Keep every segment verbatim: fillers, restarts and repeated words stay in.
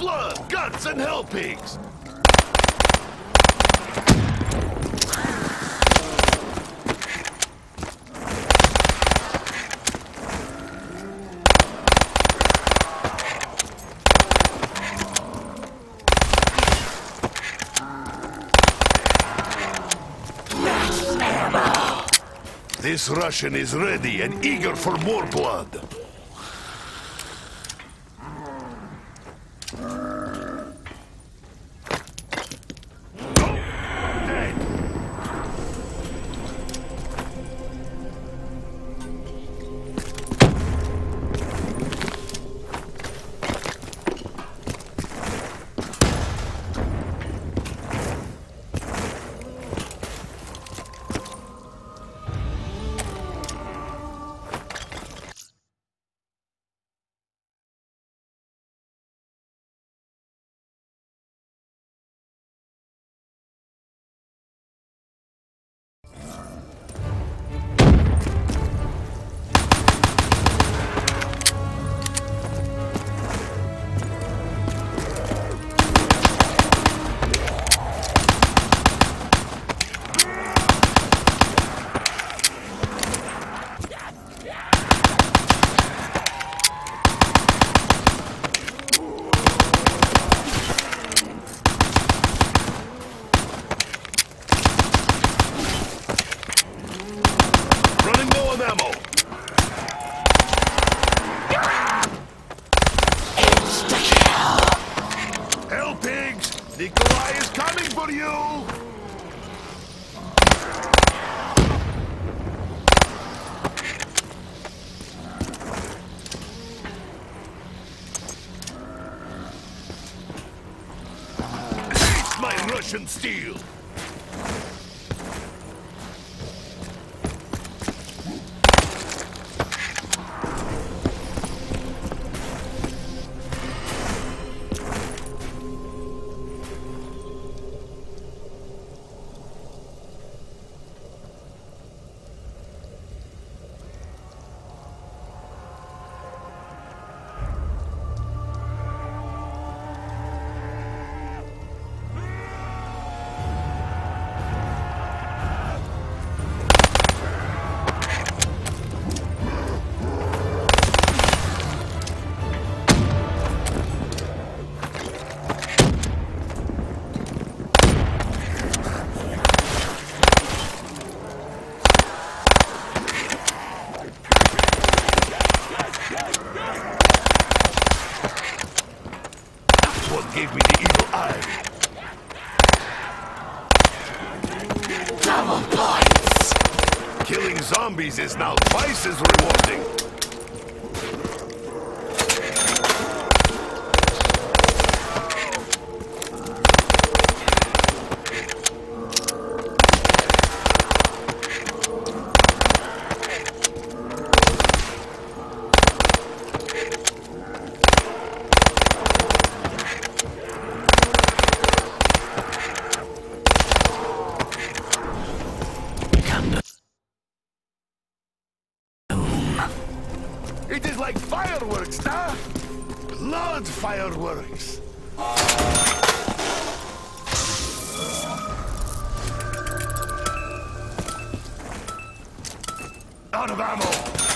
blood, guts, and hell pigs! This Russian is ready and eager for more blood. Nikolai is coming for you! Hate my Russian steel! Gave me the evil eye. Double points! Killing zombies is now twice as rewarding. It is like fireworks, nah? Blood fireworks. Out of ammo.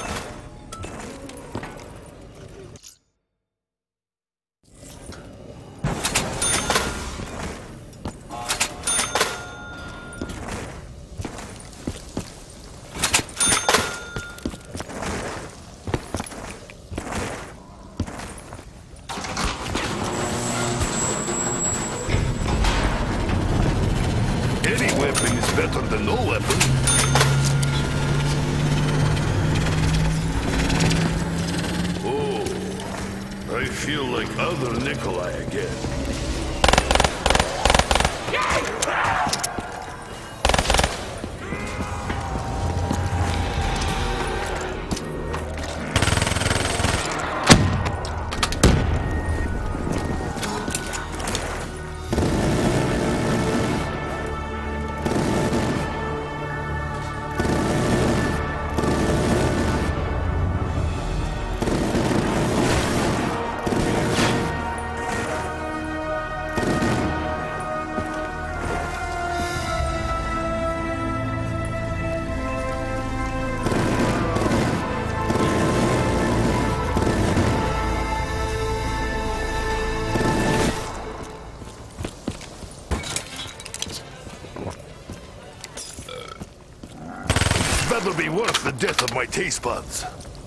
Any weapon is better than no weapon. Oh, I feel like other Nikolai again. It's the death of my taste buds.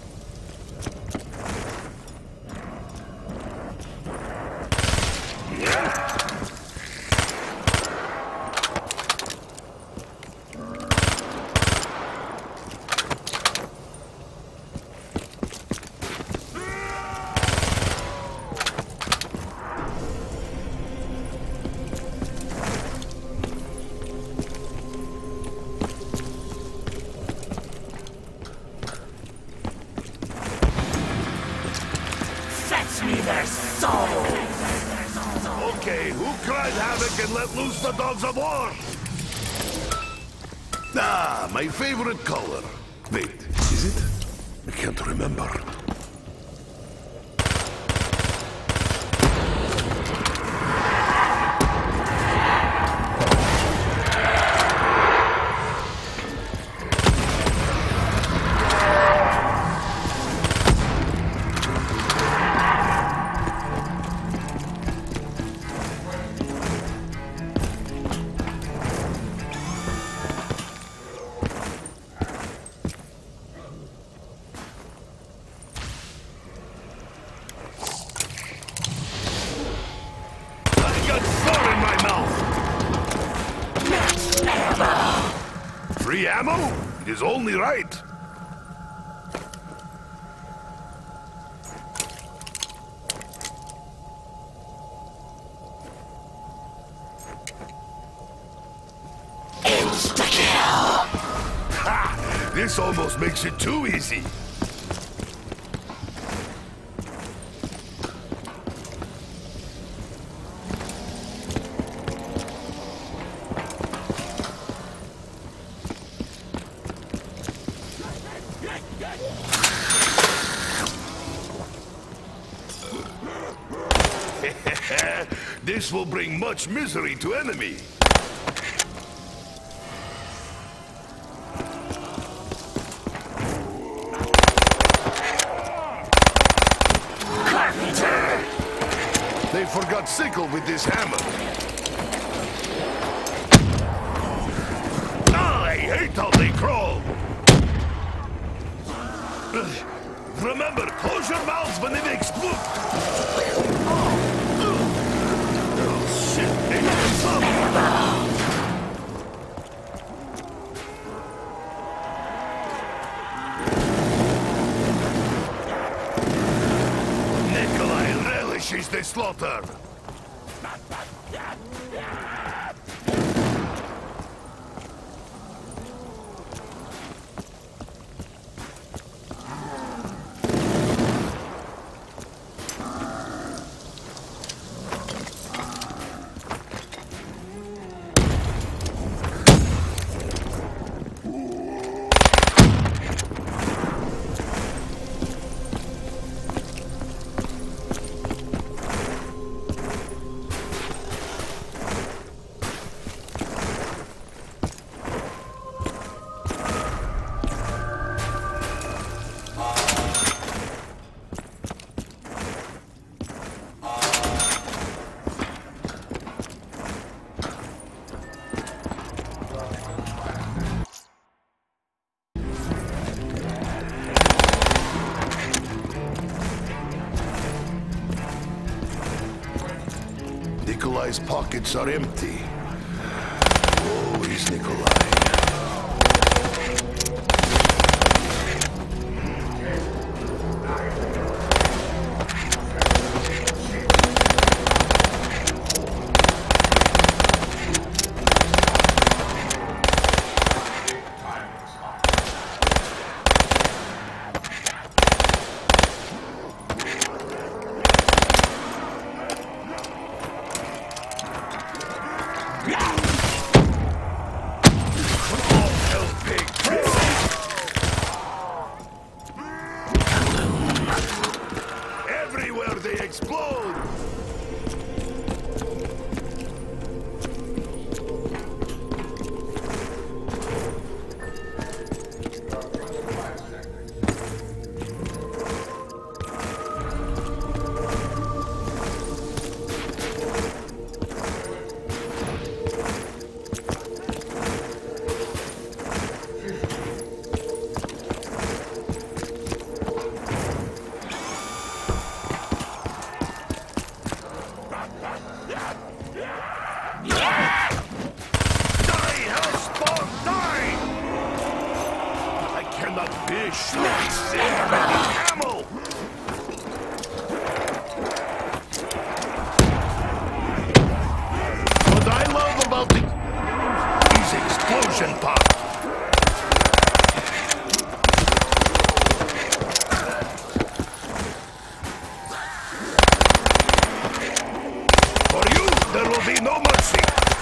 Okay, who cried havoc and let loose the dogs of war? Ah, my favorite color. Wait, is it? I can't remember. Free ammo? It is only right. Insta-kill! Ha! This almost makes it too easy. This will bring much misery to enemy. Carpenter! They forgot sickle with this hammer. Ah, I hate how they crawl. Ugh. Remember, close your mouths when they explode. Nikolai relishes the slaughter. Nikolai's pockets are empty. Oh, he's Nikolai. Fish, nice, ammo! What I love about the... is explosion pop. For you, there will be no mercy.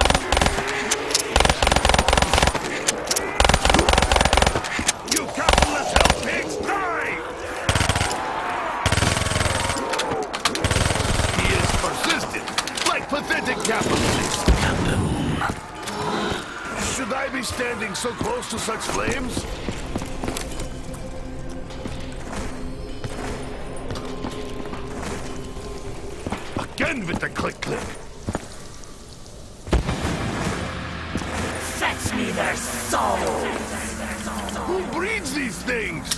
You capitalist hell pigs, die! He is persistent, like pathetic capitalists. Should I be standing so close to such flames? Again with the click-click. Fetch me their souls! Who breeds these things?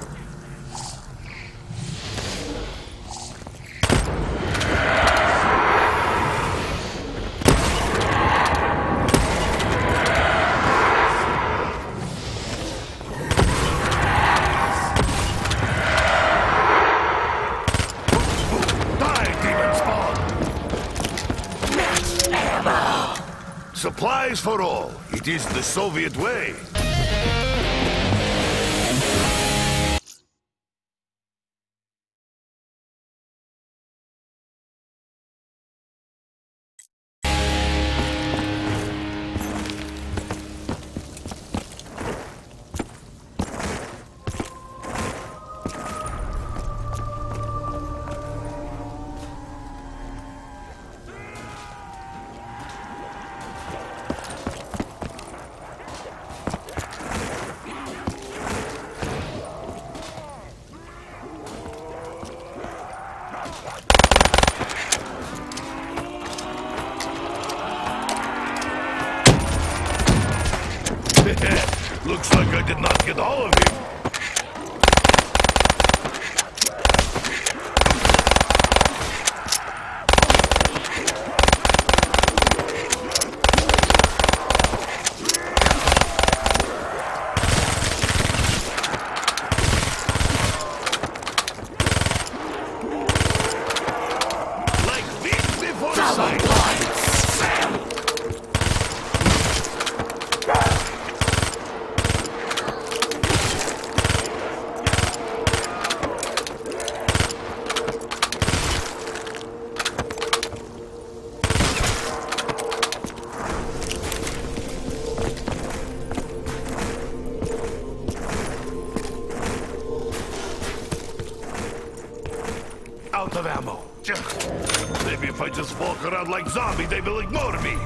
Supplies for all. It is the Soviet way. Looks like I did not get all of him. Like feet before sight. Out of ammo. Maybe if I just walk around like zombie, they will ignore me.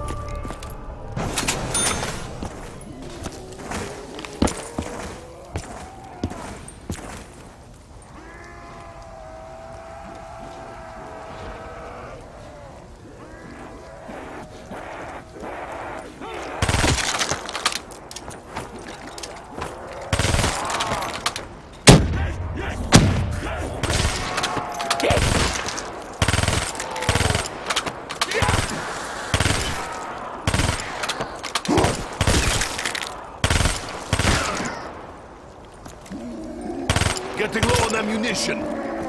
Getting low on ammunition.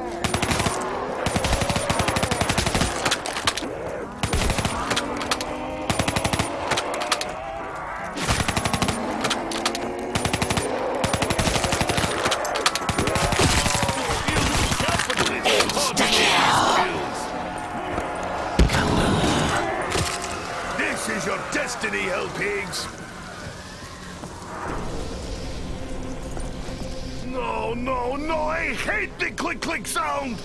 This is your destiny, hell pigs. No, no, no, I hate the click-click sound!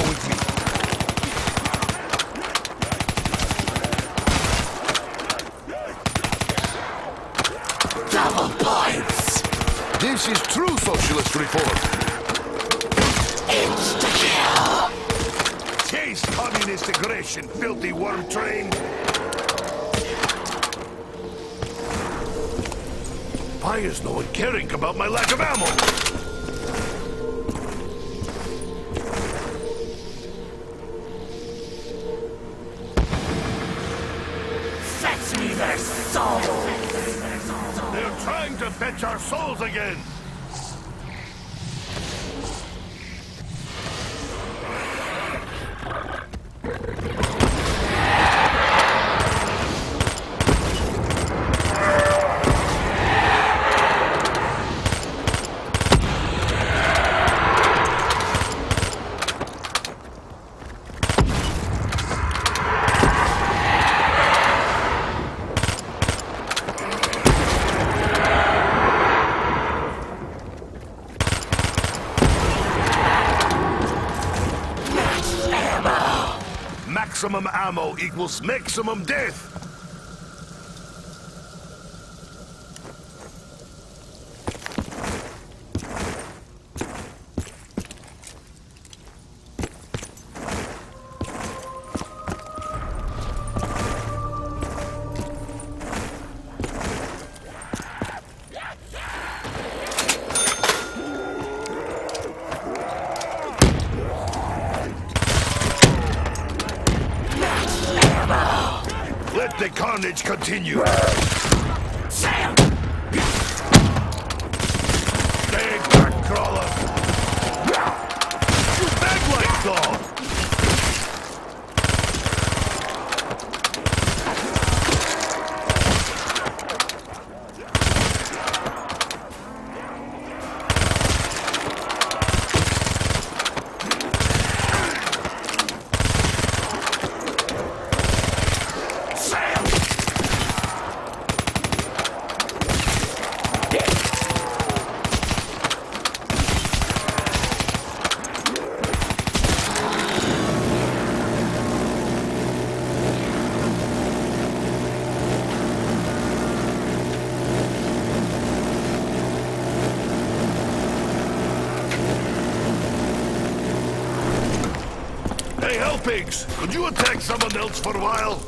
with me. Double points. This is true socialist reform. Insta-kill. Chase communist aggression, filthy worm train. Why is no one caring about my lack of ammo? Fetch me their souls. They're trying to fetch our souls again. Maximum ammo equals maximum death. Let the carnage continue. Sam. Stay back, crawler. You beg like dog. Hey, Hellpigs! Could you attack someone else for a while?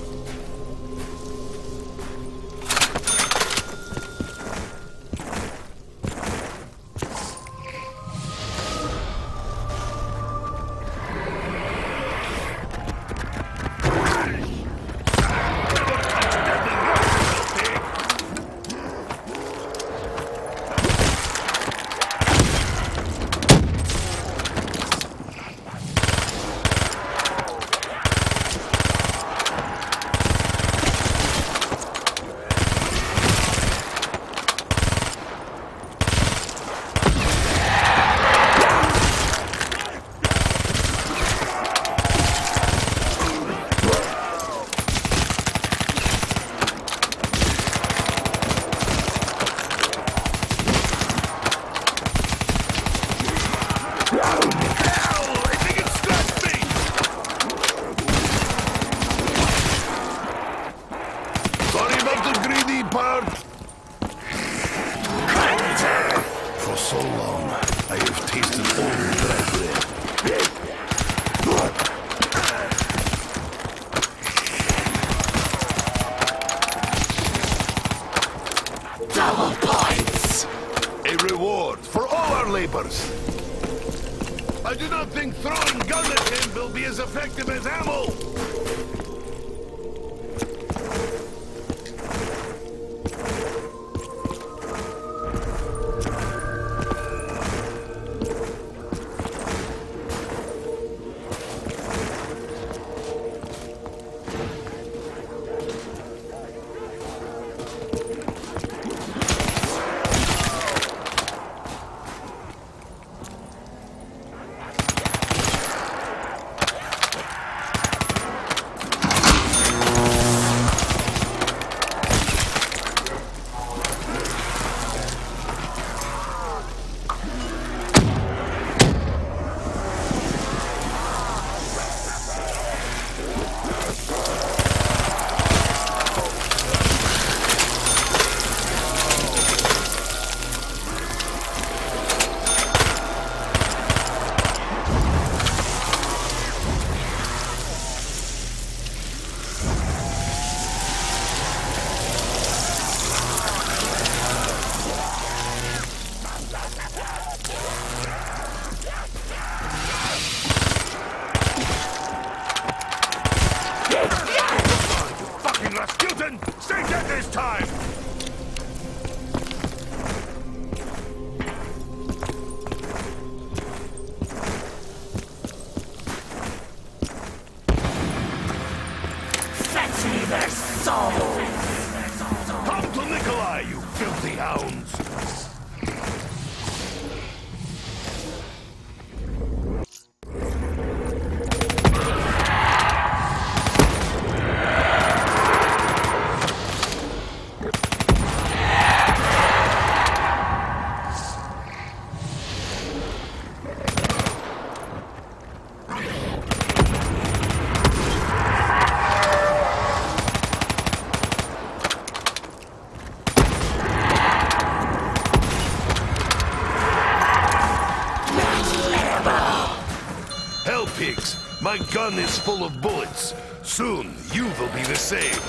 You fucking Rasputin! Stay dead this time! Fetch me their souls! Come to Nikolai, you filthy hounds! Hell, pigs! My gun is full of bullets. Soon, you will be the same.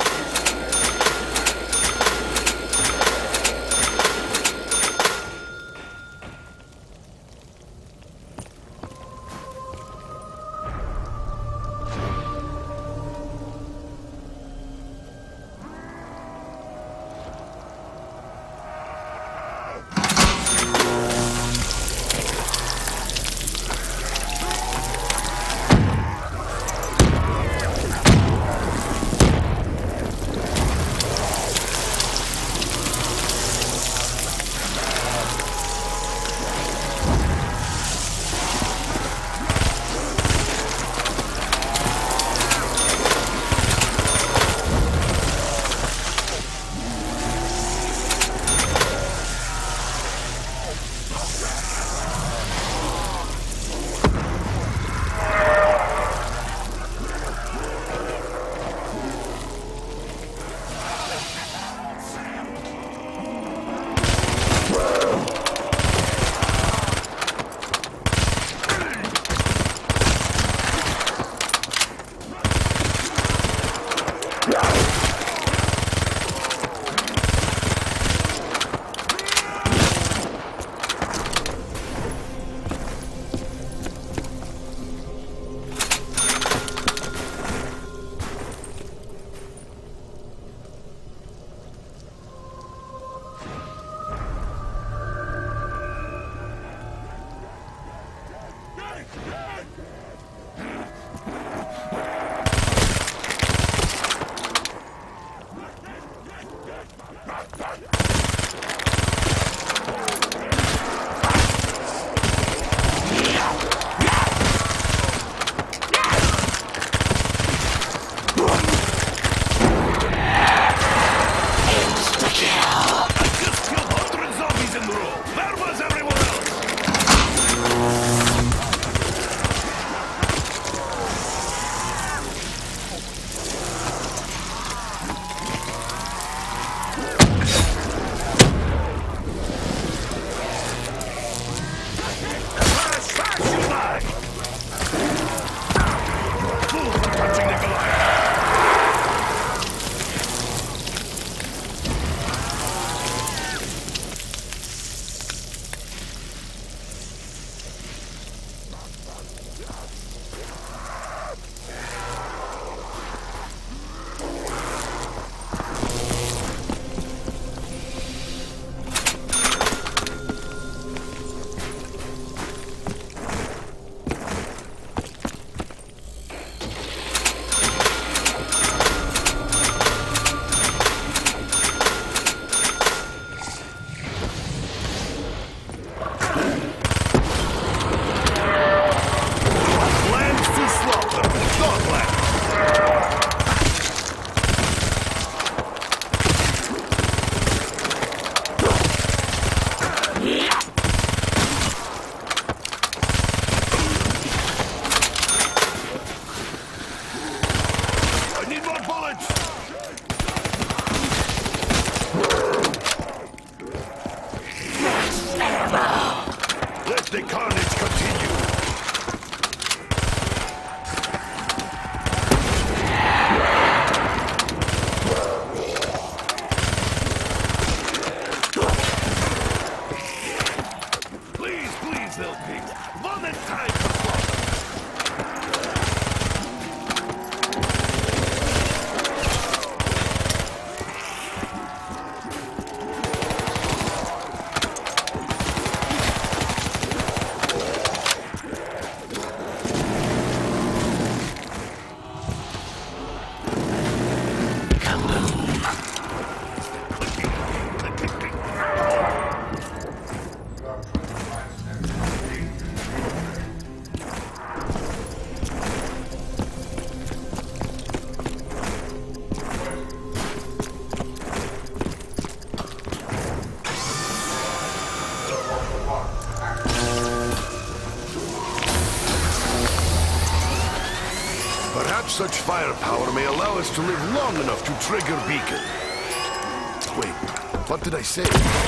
Perhaps such firepower may allow us to live long enough to trigger beacon. Wait, what did I say?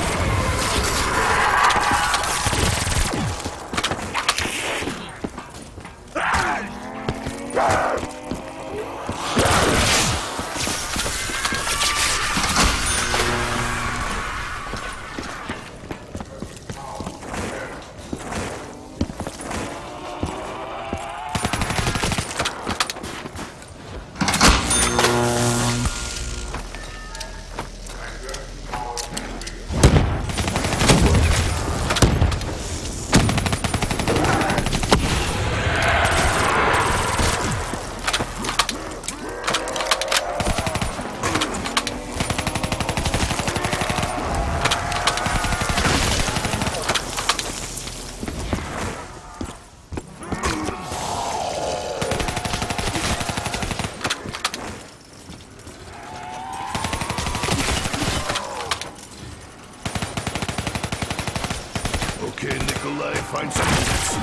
Okay, Nikolai, find some bullets.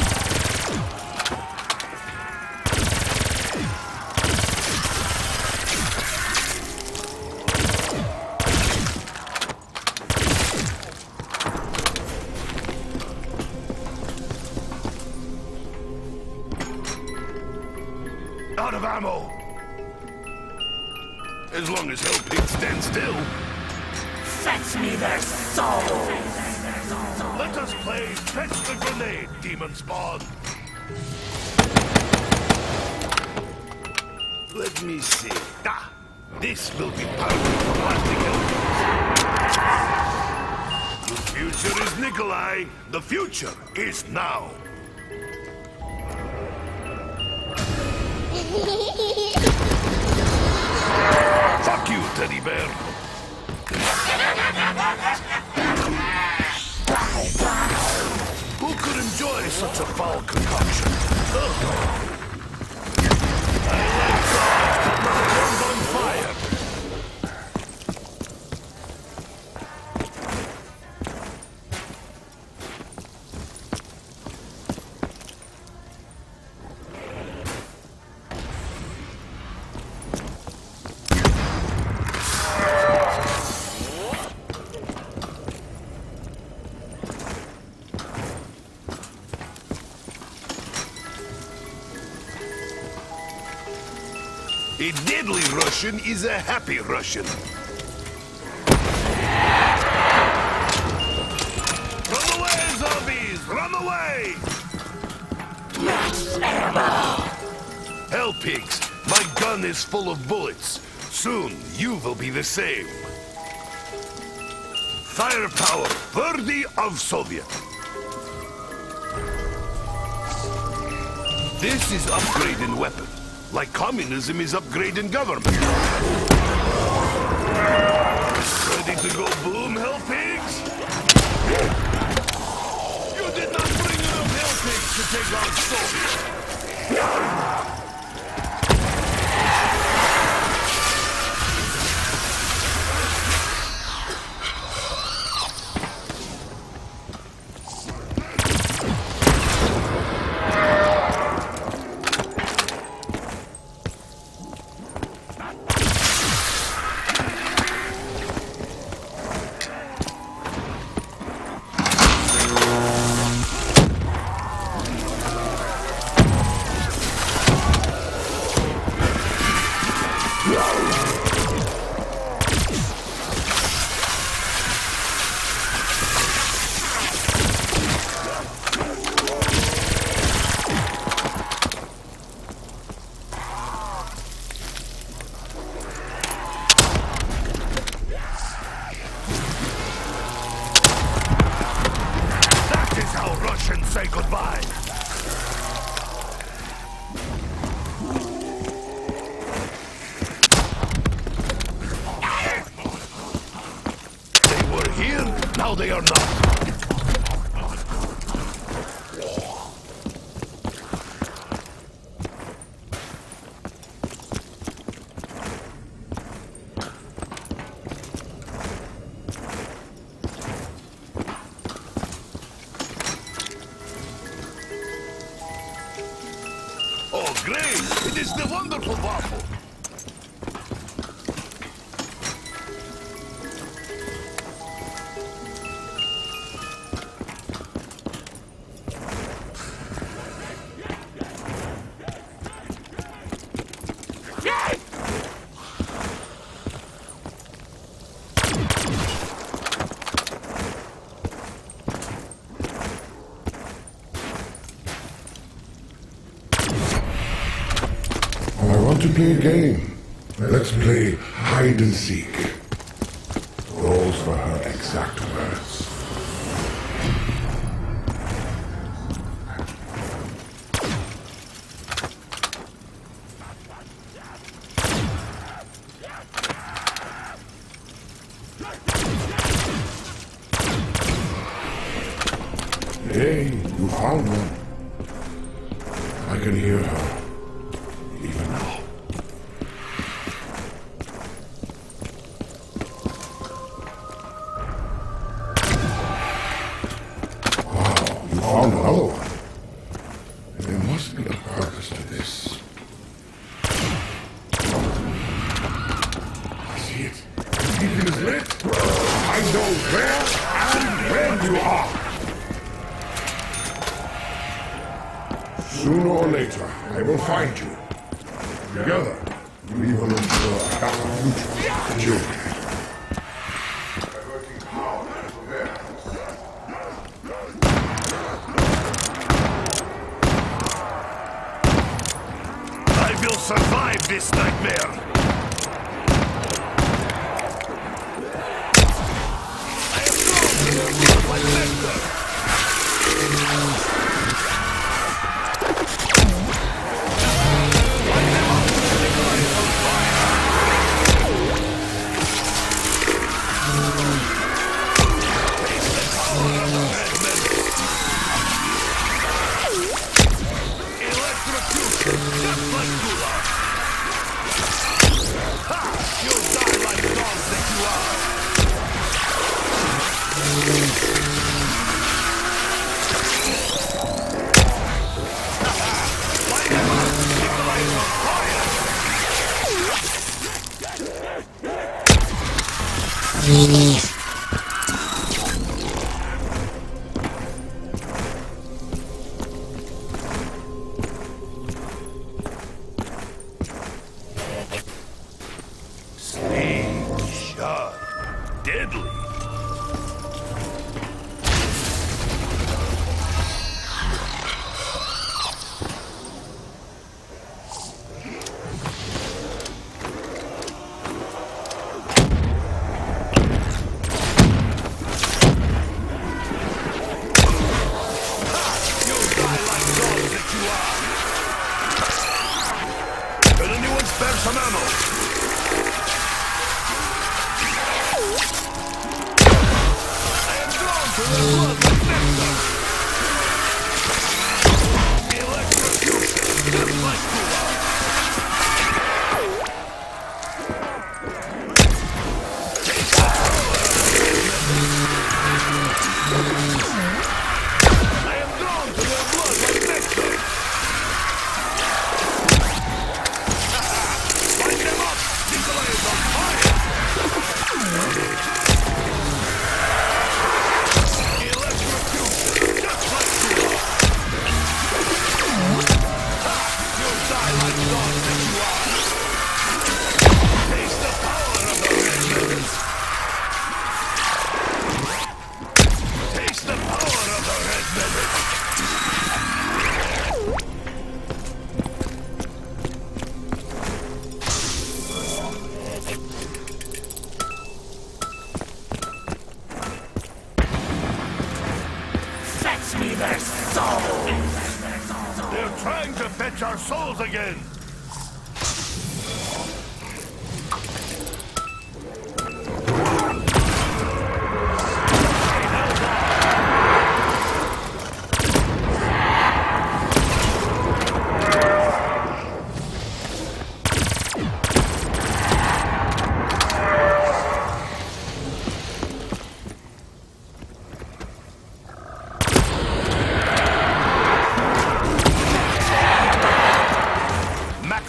Out of ammo! As long as Hellpig stands still. Fetch me their souls! Let us play Fetch the Grenade, Demon Spawn! Let me see. Ah! This will be perfect for blasting Hellpigs. The future is Nikolai. The future is now. Fuck you, teddy bear. Who could enjoy such a foul concoction? Ugh. I like God on fire. A deadly Russian is a happy Russian. Run away, zombies! Run away! Max ammo! Hellpigs, my gun is full of bullets. Soon, you will be the same. Firepower worthy of Soviet. This is upgrading weapon. Like communism is upgrading government. Ready to go boom, Hellpigs? You did not bring enough Hellpigs to take on Soviet. is the wonderful waffle? To play a game. Let's play hide and seek. Those were her exact words. Hey, you found one. I can hear her. Even now. Found another one. There must be a purpose to this. I see it. The beacon is lit. I know where and when you are. Sooner or later, I will find you. Together, we will ensure a better future for the children. Survive this nightmare! I am drawn to their blood like nectar! Light them up! Nikolai is on fire! Taste the power of the red menace! Electrocution, just like Gula! You'll die like dogs that you are! Light them up! Nikolai is on fire! Deadly. You'll die like dogs that you are. Can anyone spare some ammo? To the blood like nectar! Electrocution, just like you are! Taste the power of the I am drawn to their blood like nectar! Light them up! Nikolai is on fire! their souls! They're trying to fetch our souls again!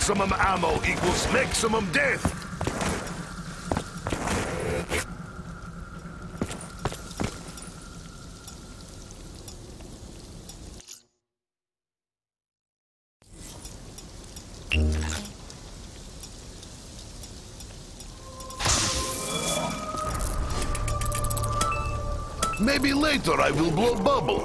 Maximum ammo equals maximum death. Maybe later I will blow bubble.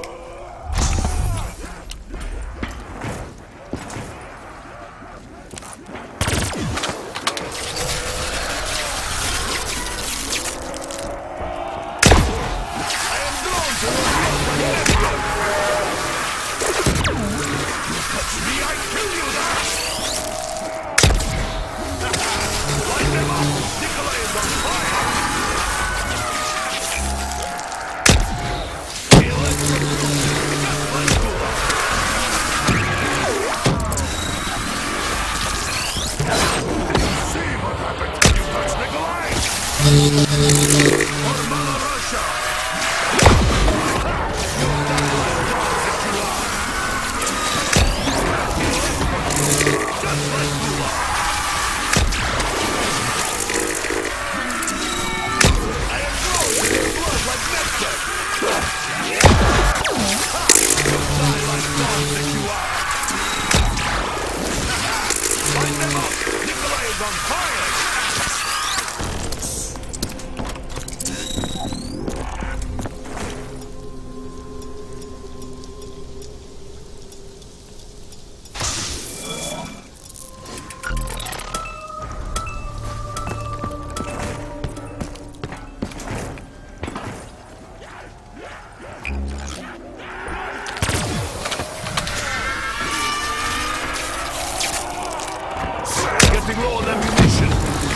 Getting low on ammunition.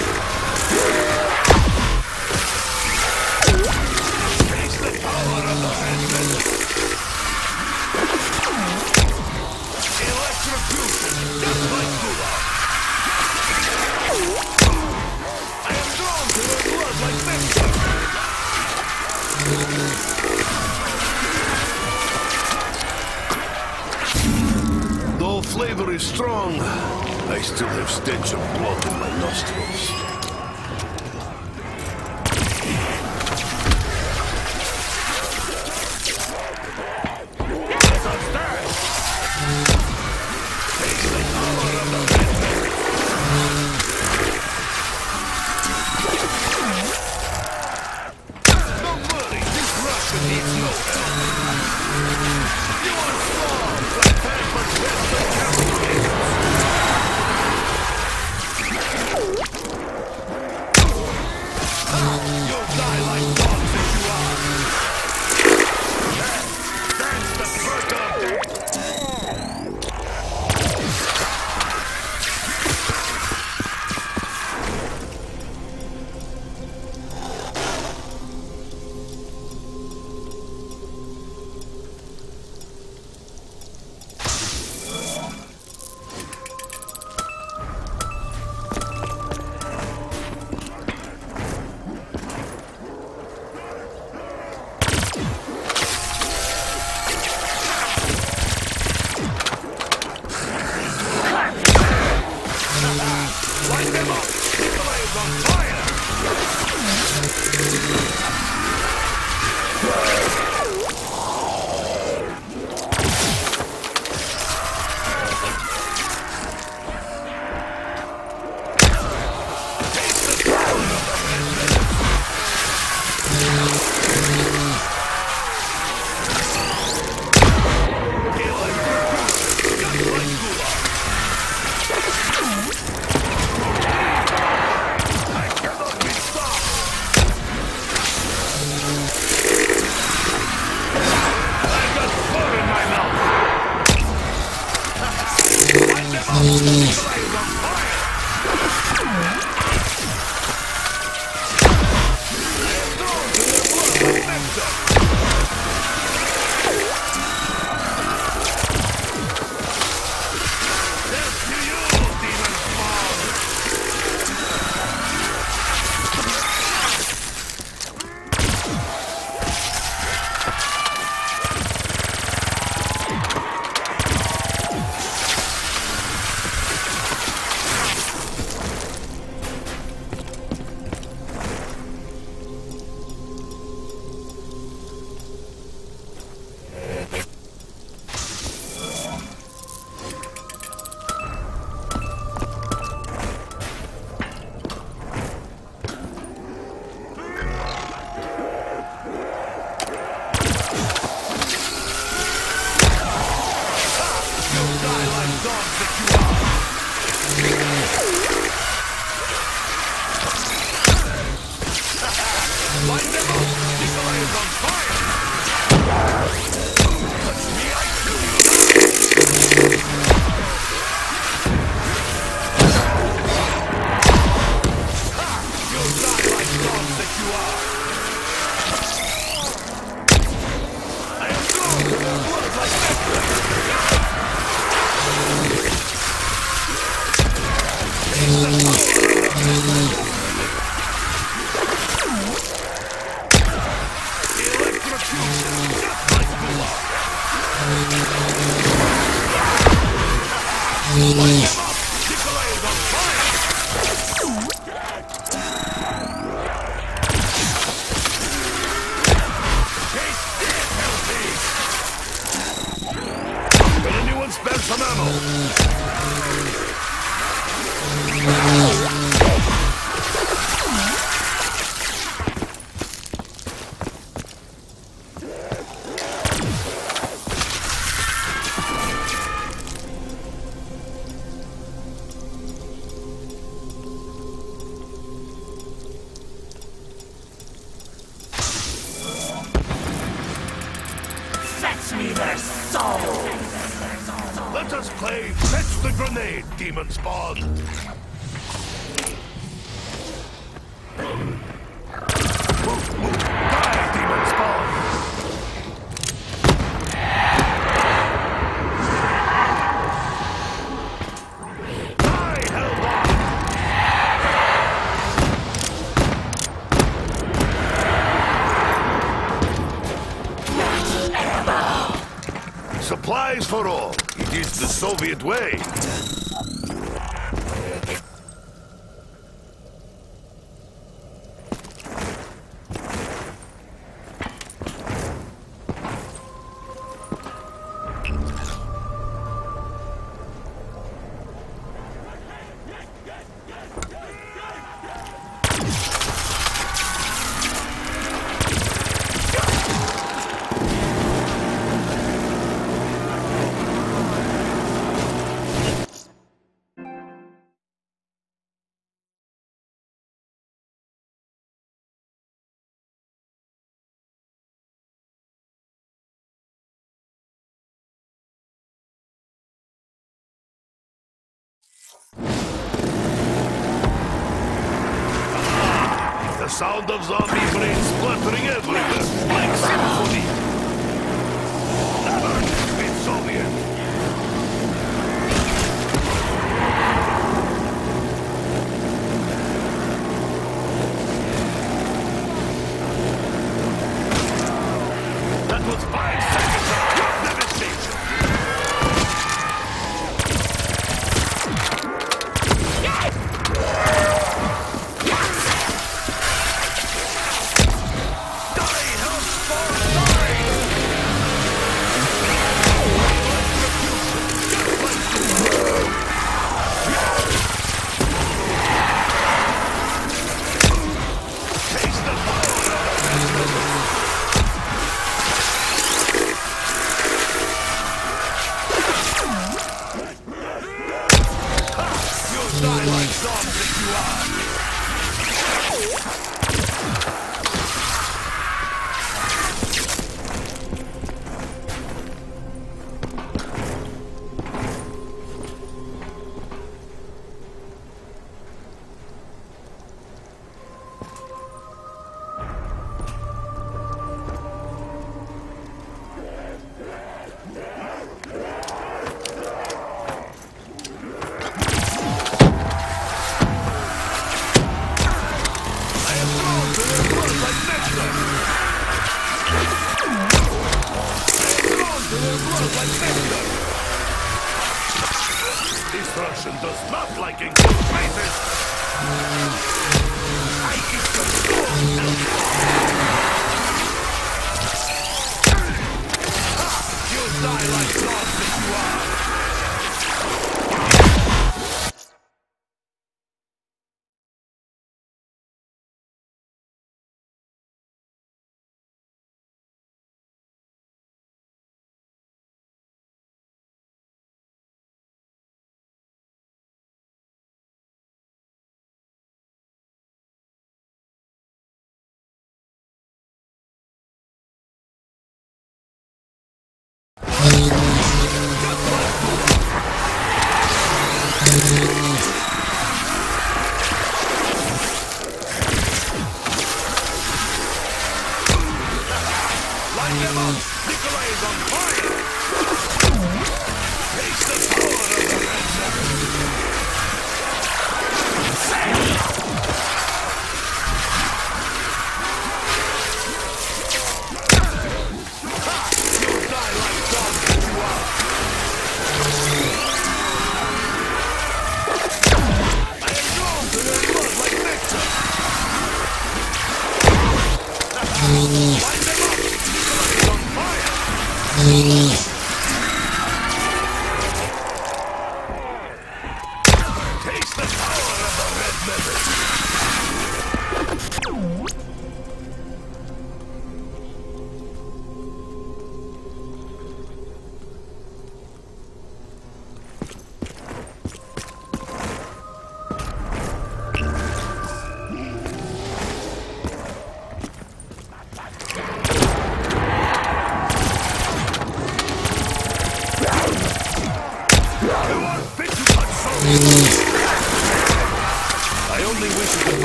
Taste the power of the handgun. Electrocution, just like Gula. I am drawn to her blood like nectar. Though flavor is strong, I still have stench of blood in my nostrils. Don't worry, this Russian needs no help. You are strong, but bad but best of capitalism. You'll die like dogs if you are. That, that's the birth of death. Light them up! Nikolai is on fire! Taste the power of the handgun! Electrocution, just like Gula! I cannot be stopped! Electrocution, just like Gulak. Nikolai is on fire! Taste this, healthy! Can anyone spare some ammo? Fetch me their souls! Let us play Fetch the Grenade, Demon Spawn! Move, move, die, Demon Spawn! Die, Hellboy! Supplies for all. It is the Soviet way. The sound of zombie brains spluttering everywhere, like symphony. Never been Soviet. That was five seconds of pure devastation. Die like zombies that you are! This Russian does not like enclosed spaces! I eat the soul! You die like dogs that you are!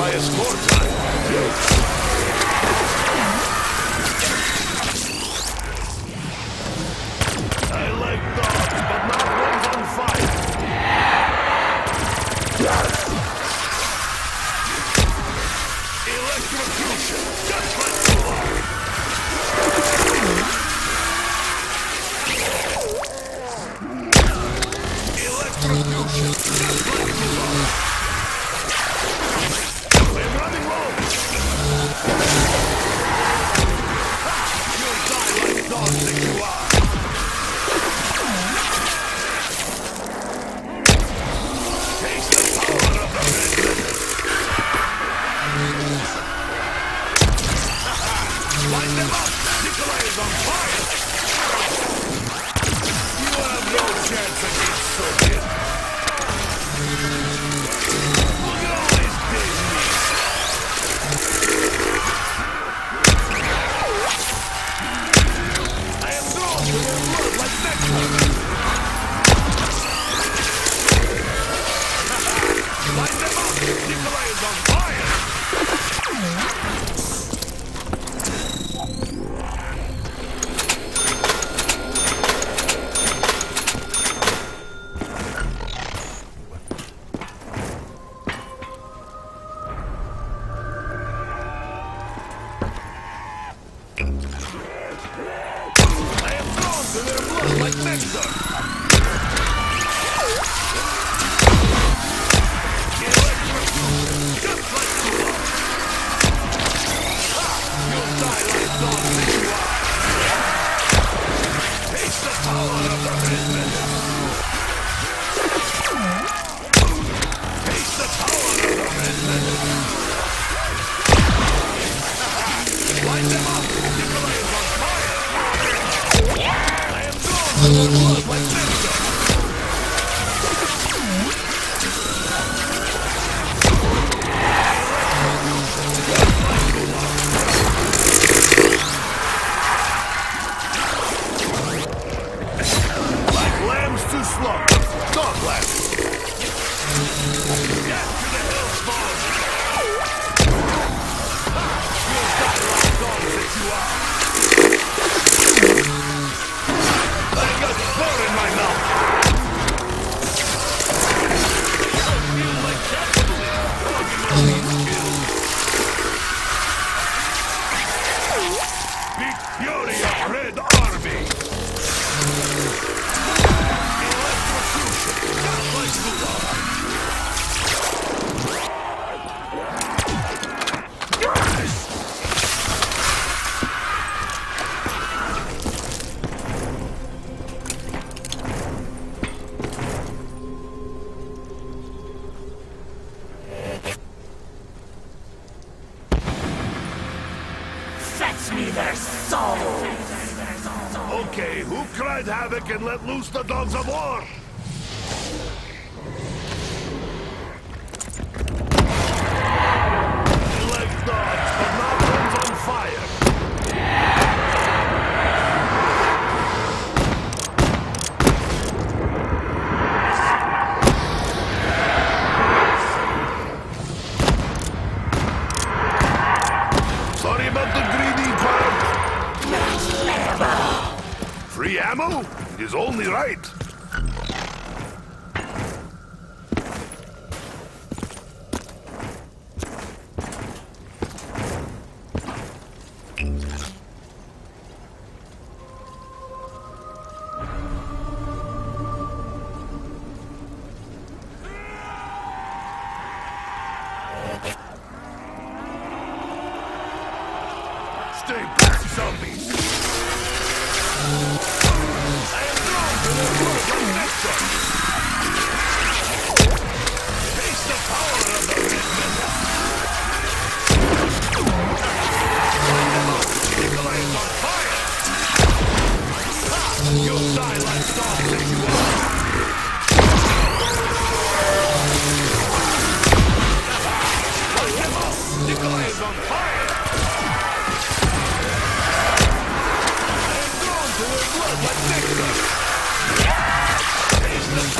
a scorecard. I like dogs, but not ones on fire. Electrocution, just like you are. Electrocution, just like you are. I'm running low. You'll die like dogs that you are. Taste the power of the red metal. Light them up! Nikolai is on fire! You have no chance against Soviet. You can always beat me. I am drawn to their blood like nectar. Light them up! Nikolai is on fire! I am drawn to their blood like nectar. Electrocution, just like you are. Ha! You'll die like dogs that you are. Taste the power of the red metal. Taste the power of the red metal. Light them up! Nikolai is on fire! I am drawn to their blood like nectar! Like lambs to slaughter! Dog lambs! Get to the hills, boys! You'll die like dogs that you are! I got fur in my mouth! I feel like definitely walking on these hills! Big fury of Red Army! Electrocution, just like Buddha! Fetch me their souls! Okay, who cried havoc and let loose the dogs of war? I like dogs, but not ones on fire. Sorry about the greedy part. Free ammo? It is only right. Stay back, zombies! I am drawn to their blood like nectar! Taste the power of the red metal! Light them up! Nikolai is on fire! Ha! You'll die like dogs that you are! Light them up! Nikolai is on fire! I am drawn to their blood like nectar! Taste the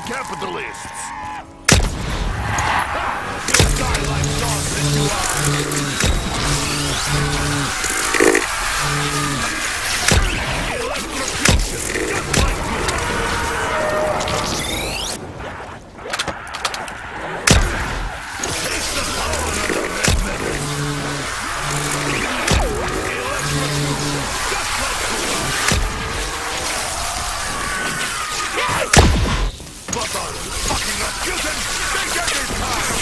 capitalists! You'll die like dogs that you are! Electrocution, just like taste the power of the red metal! Electrocution, just like What are you fucking accusing? They get this time!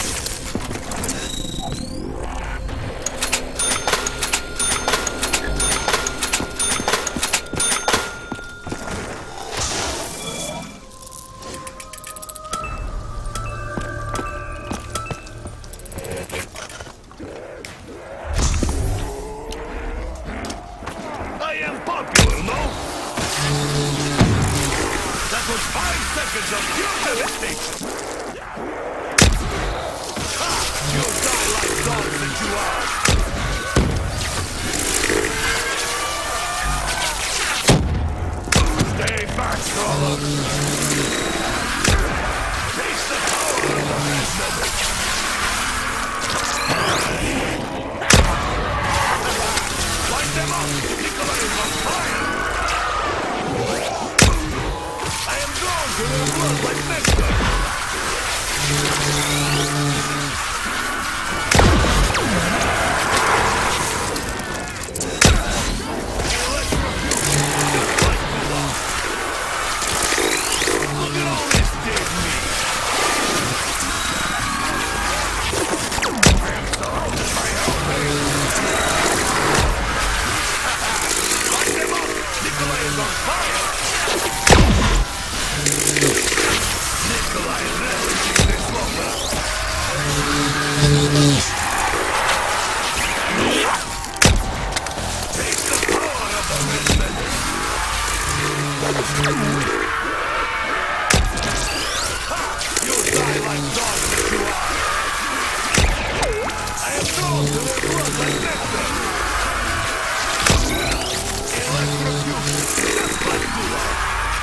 I am popular, no? That was five seconds of pure devastation! Ha! You'll die like dogs that you are! Stay back, Stroller! Taste the power of the red metal! Light them up! Nikolai is on fire! I am drawn to their blood like nectar! Look at all this dead meat! I am surrounded by hellbears! Light them up! Nikolai is on fire! Nikolai is ravaging this slaughter! Taste the power of the red metal! Ha! You'll die like dogs that you are! I am drawn to their blood like nectar! Electrocution, just like Gulag!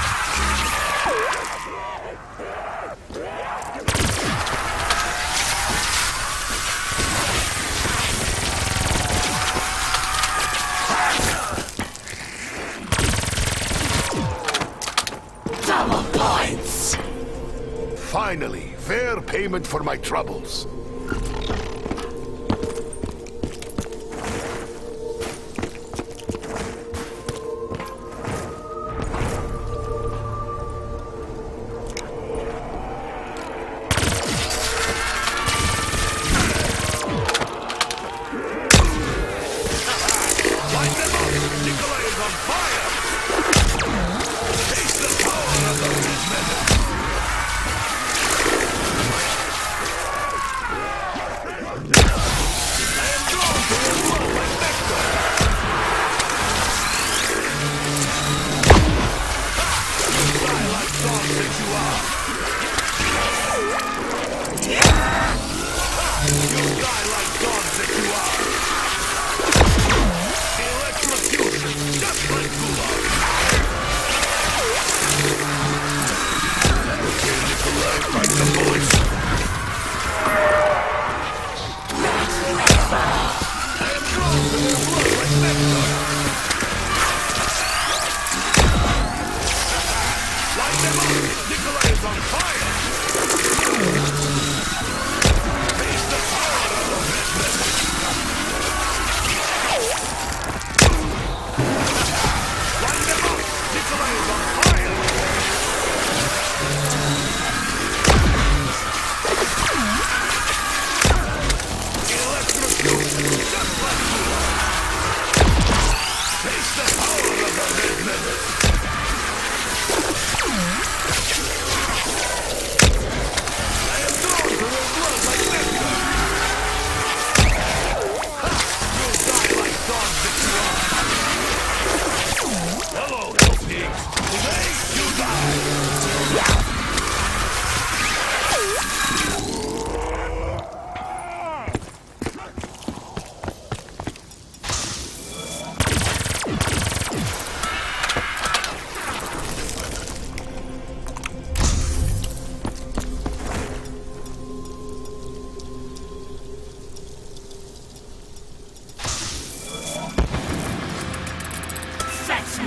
Double points! Finally, fair payment for my troubles. Light them up! Nikolai is on fire! Taste the power of the red metal! I am drawn to your blood like nectar! Ha! You die like dogs that you are! Ha! You die like dogs that you are! Electrocution, just like Gulag!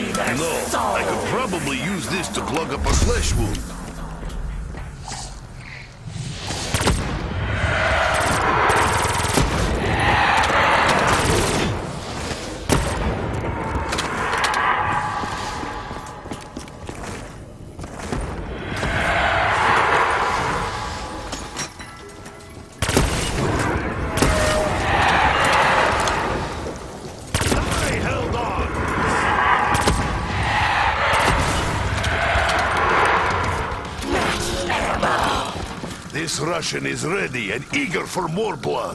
me their No, soul. I could probably use this to plug up a flesh wound. I held on. This Russian is ready and eager for more blood.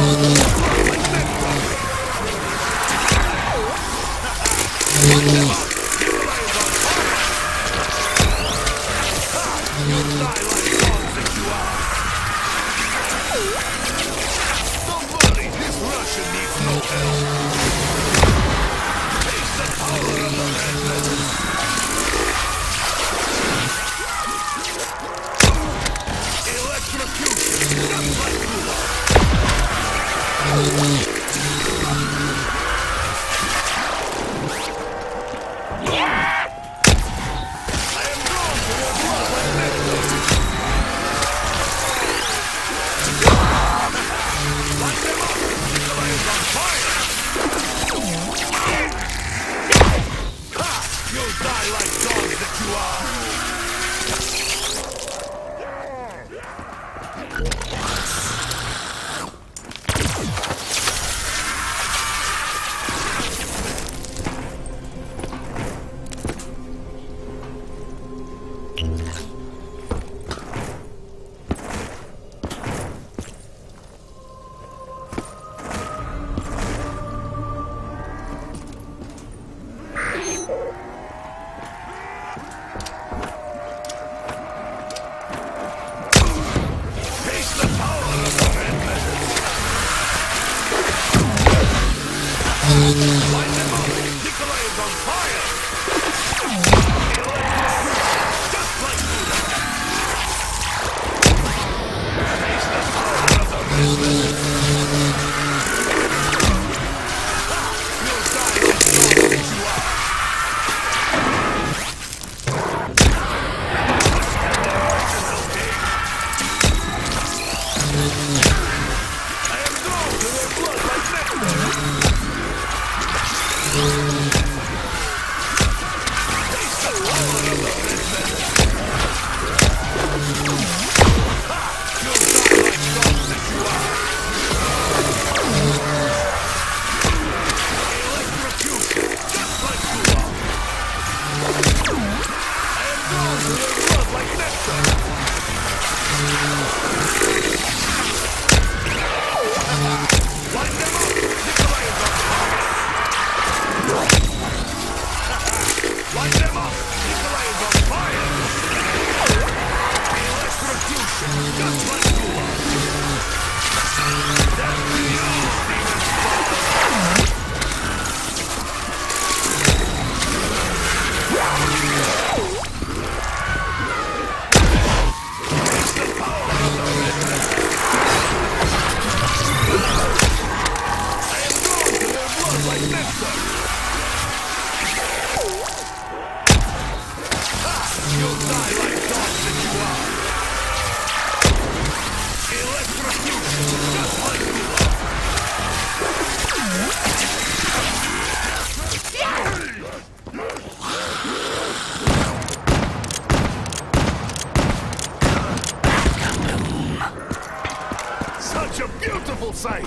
Such a beautiful sight!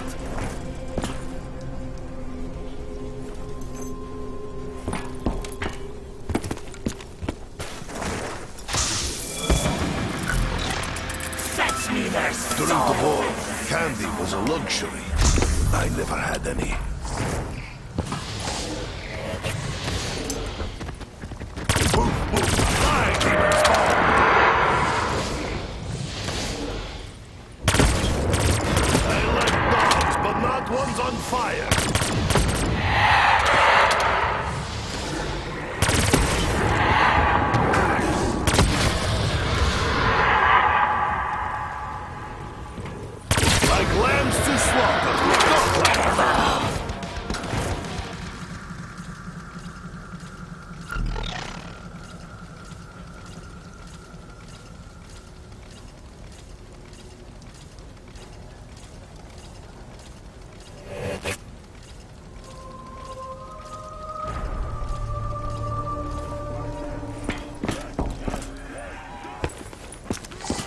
Fetch me their During the soul. war, candy was a luxury. I never had any. Move, move, fly, demons fall! I like dogs, but not ones on fire. Like lambs to slaughter. Don't let them out.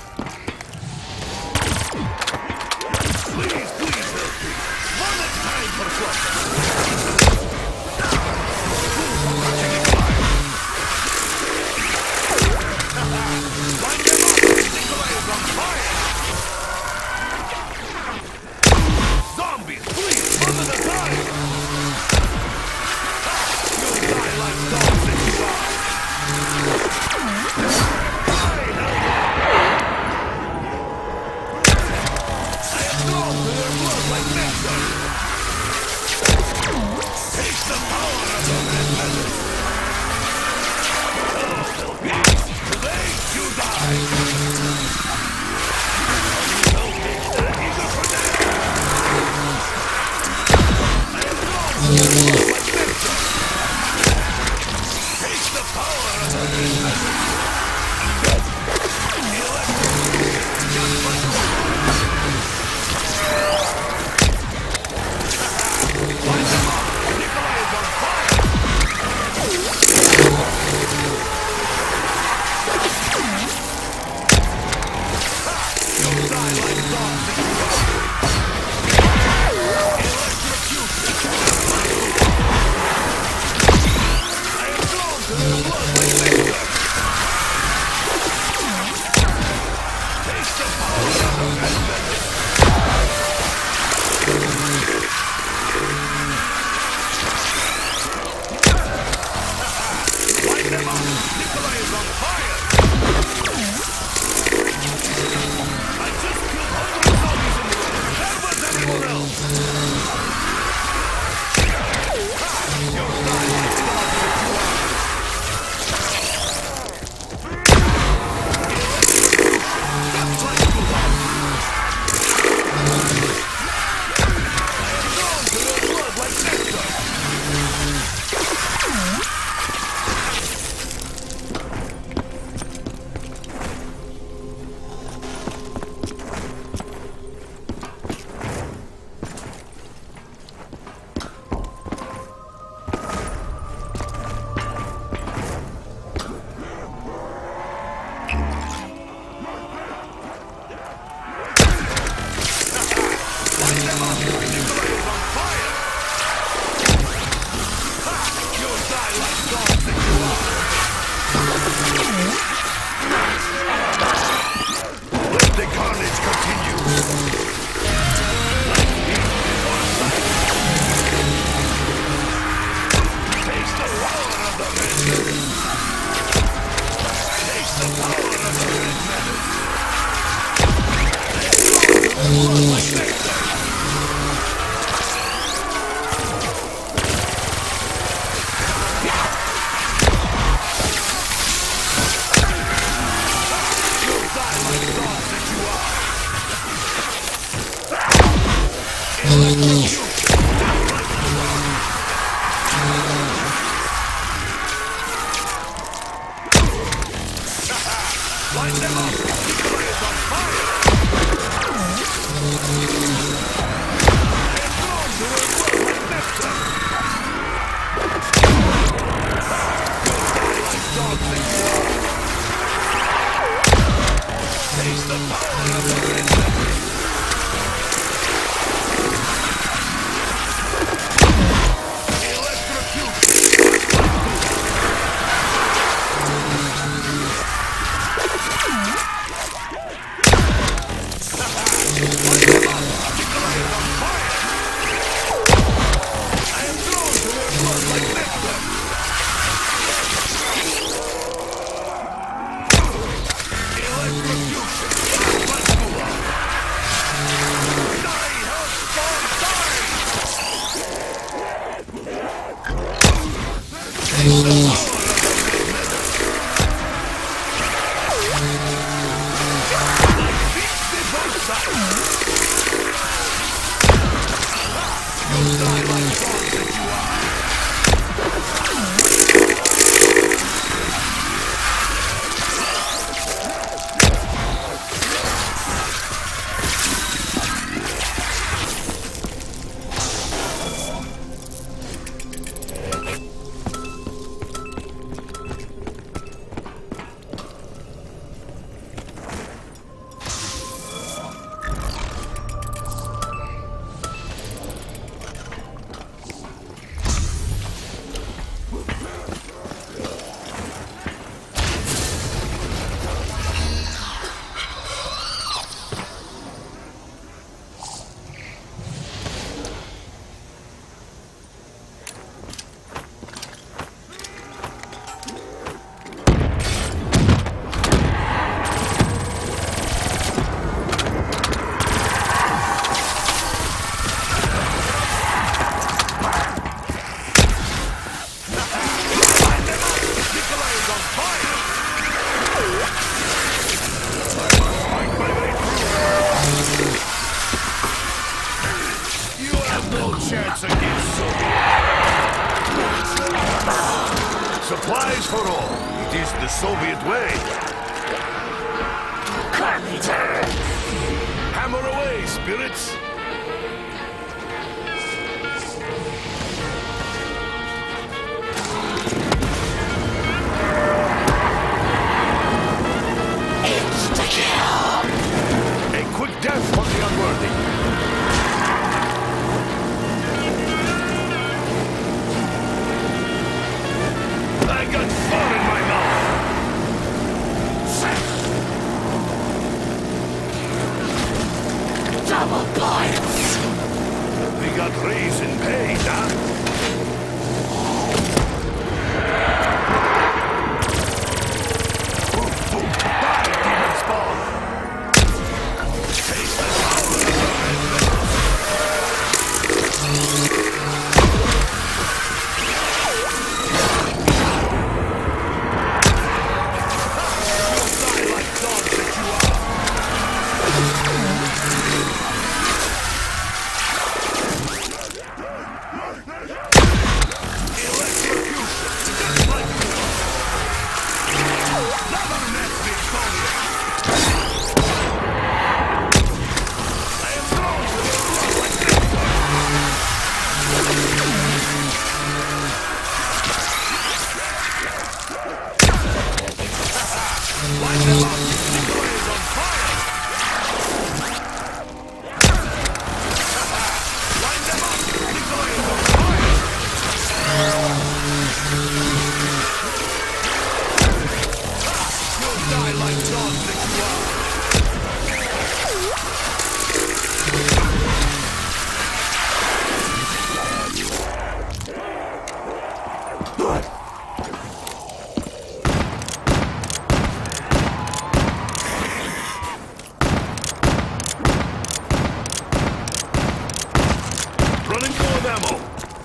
Please, please help me. One at a time, like nectar! Taste the power of the red metal! Today you die! Eager for death! I am drawn to the world like nectar! Taste the power of the red metal! Light them up! Nikolai is on fire! I am drawn to her world like nectar! You'll die like dogs that you are! Taste the power of the red metal! No chance against Soviet. Supplies for all. It is the Soviet way. Carpenter! Hammer away, spirits. Insta-kill! A quick death for the unworthy. I got fur in my mouth. Double points! We got raise in pay, huh? Oof, oof. Die, demon spawn! Taste the power of the You'll die like dogs that you are! Running full of ammo.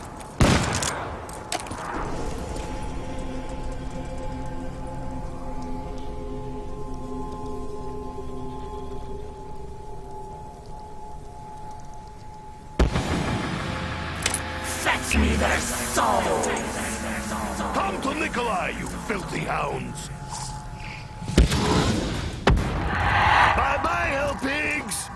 Fetch me their souls! Come to Nikolai, you filthy hounds! Bye-bye, hell pigs!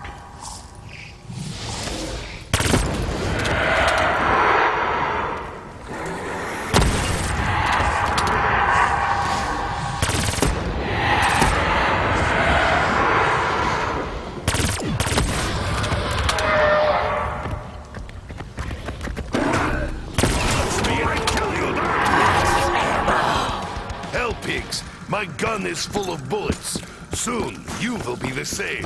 Pigs, my gun is full of bullets. Soon, you will be the same.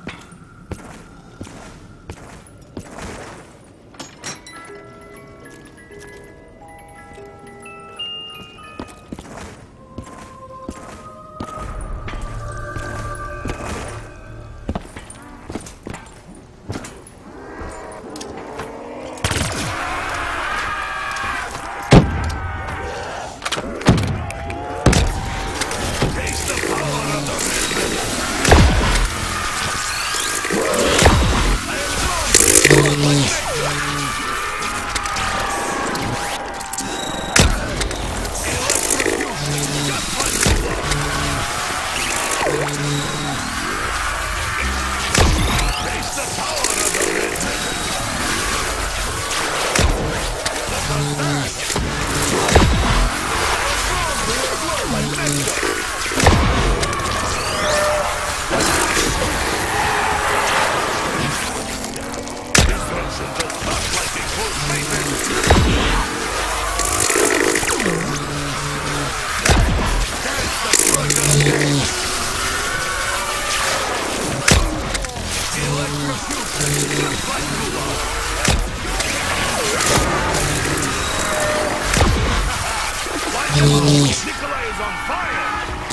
Nikolai is on fire!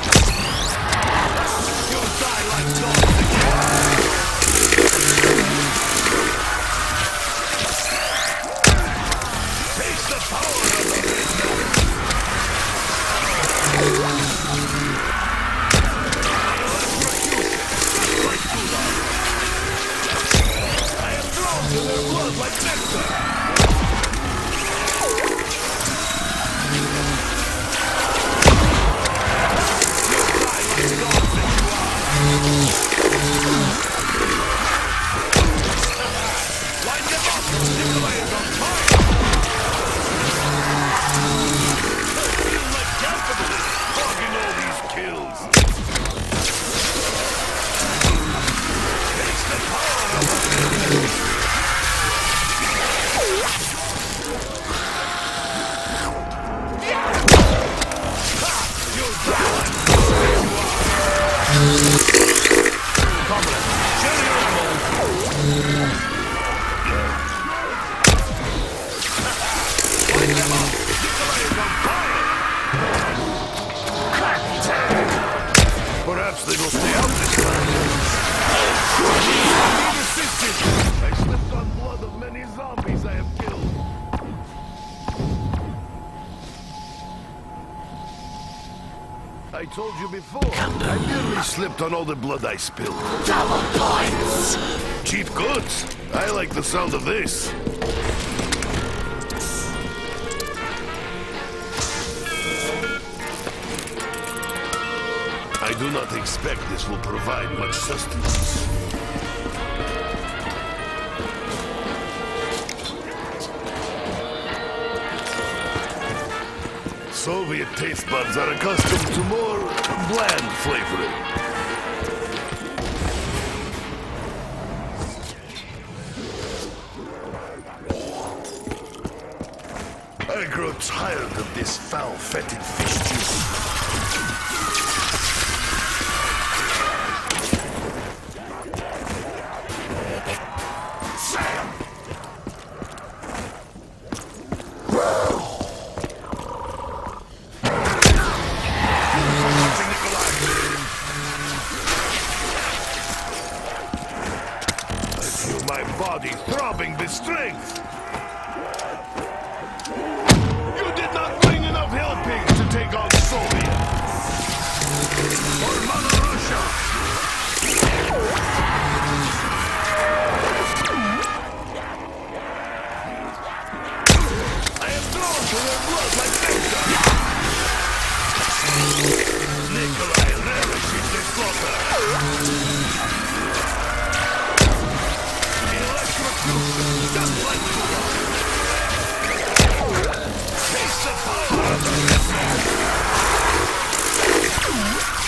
You'll die like dogs again! Taste the power of the red knife! Electrocution, just like Kulak! I am to their blood like nectar. You'll die like dogs that you are. Light them up! Nikolai is on fire! I feel like capitalists hogging all these kills. Taste the power of a you'll die like dogs that you are. Comrade, share your ammo. Light them up! Nikolai is on fire! Perhaps they will stay out this time. I need assistance! I slipped on blood of many zombies I have killed. I told you before, I nearly slipped on all the blood I spilled. Double points. Cheap goods. I like the sound of this. I do not expect this will provide much sustenance. Soviet taste buds are accustomed to more bland flavoring. I grow tired of this foul-fetid fish juice. My body throbbing with strength. You did not bring enough hell pigs to take on Soviet. Or Mother Russia. I am drawn to their blood like nectar. Nikolai relishes the slaughter. Just like you want. Taste the power of the